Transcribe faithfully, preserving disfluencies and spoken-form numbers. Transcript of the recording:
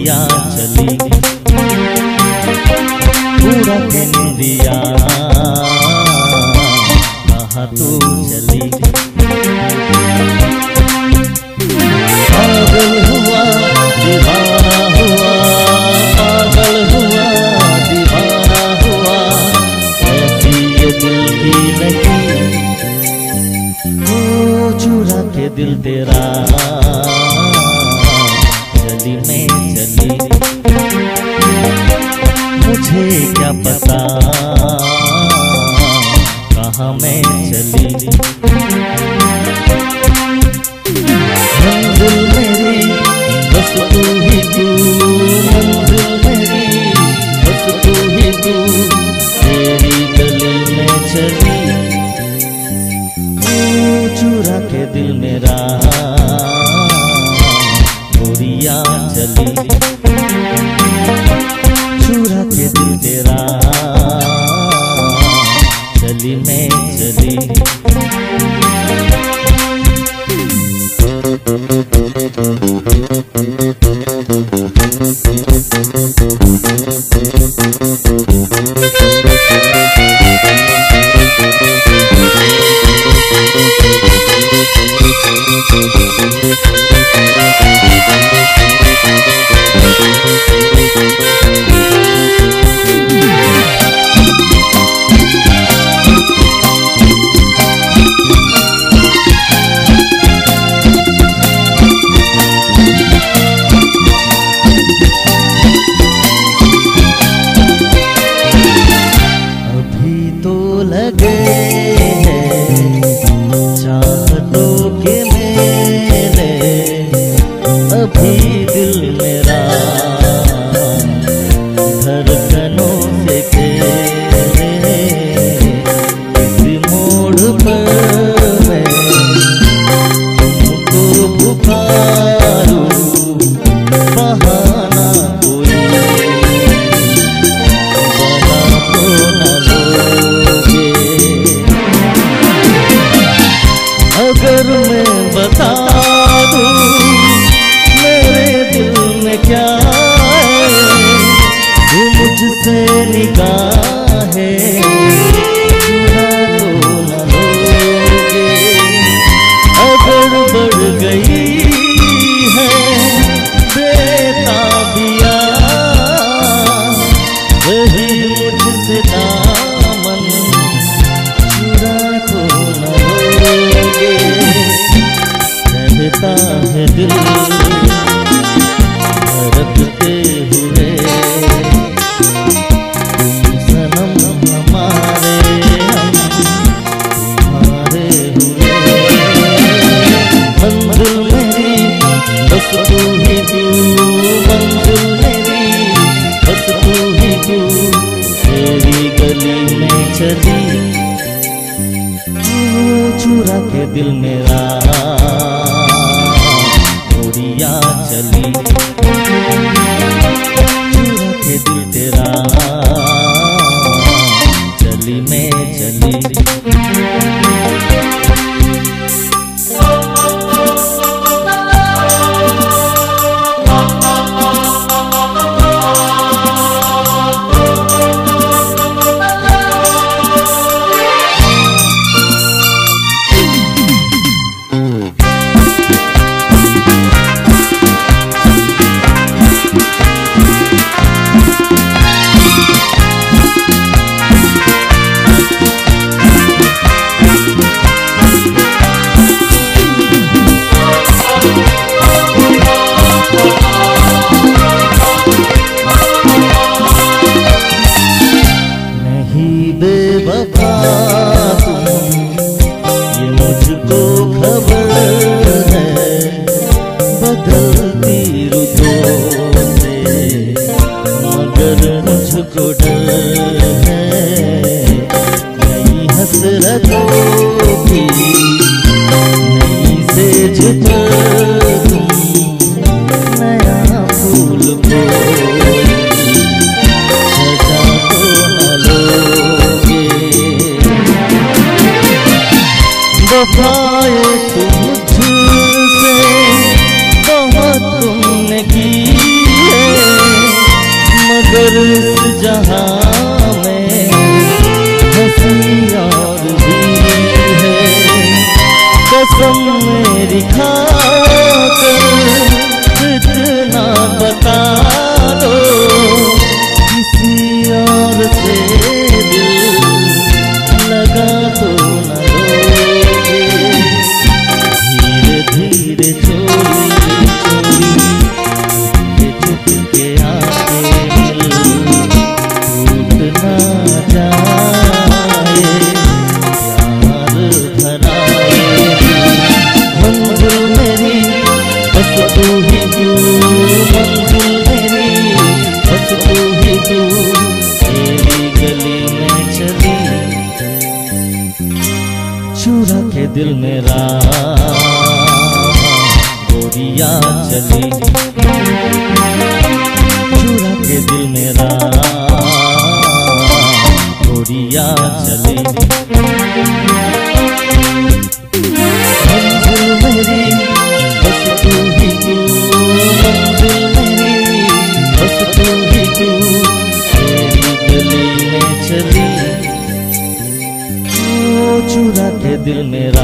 गोरिया चली पूरा के निंदिया कहाँ तू चली। पागल हुआ दीवाना हुआ, पागल हुआ दीवाना हुआ, ऐसी ये दिल की नहीं वो चुरा के दिल तेरा चली मैं चली। मुझे क्या पता कहाँ मैं चली। मंजिल मेरी बस तू ही तू, मंजिल मेरी बस तू ही तू, तेरी गली में चली चुरा के दिल मेरा गोरिया चली। चुरा के दिल तेरा चली मैं चली। अगर मैं बता दूं मेरे दिल में क्या है, तू मुझसे निगाहें चुरा तो न लोगे। अगर बढ़ गई है बेताबिया वही मुझसे दामन चुरा तो न लोगे। कहता है दिल धड़कते हुए तुम सनम हमारे, हम तुम्हारे हुए। मंजिल मेरी बस तू ही तू, मंजिल मेरी बस तू ही तू, तेरी गली में चली चुरा के दिल मेरा गोरिया चली। चुरा के दिल तेरा चली मैं चली। बेवफा तुम ये मुझको खबर है, बदलती रुतों से मगर मुझको डर है। नई हसरतों की नई सेज पर तुम नया फूल को वफाए तुझसे बहुत तुमने की है, मेरा